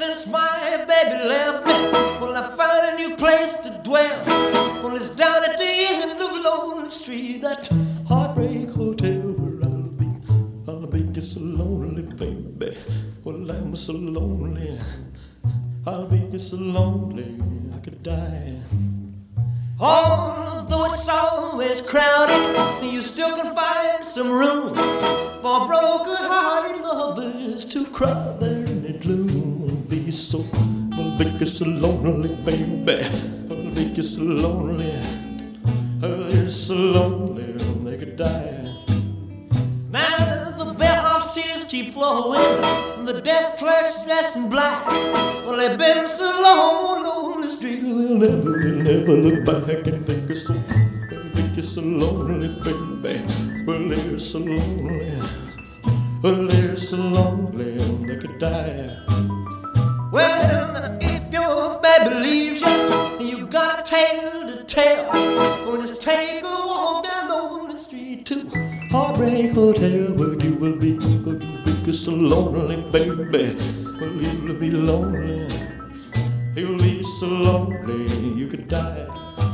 since my baby left me, well, I found a new place to dwell. Well, it's down at the end of Lonely Street, that Heartbreak Hotel where I'll be just so lonely, baby. Well, I'm so lonely, I'll be just so lonely, I could die. Although it's always crowded, you still can find some room for broken-hearted lovers to cry there in the gloom. I'll be so lonely, baby. I'll be so lonely. They're so lonely they could die. Now the bellhop's tears keep flowing, the desk clerk's dressed in black. Well, they've been so long on the street, they'll never look back and think it's so lonely, baby. Well, they're so lonely. Well, they're so lonely they could die. Well, if your baby leaves you and you got a tale to tell, well, just take a walk down Lonely Street to Heartbreak Hotel, where you will be so lonely, baby. Well, you'll be lonely. You'll be so lonely you could die.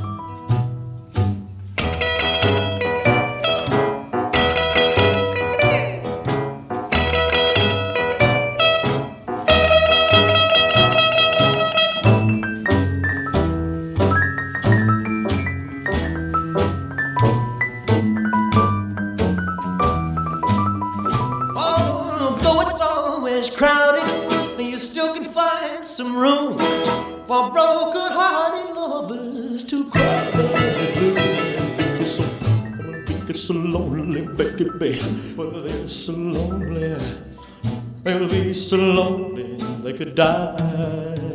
Crowded, you still can find some room for broken-hearted lovers to cry their blues. They're so lonely, baby. Well, they're so lonely. They'll be so lonely they could die.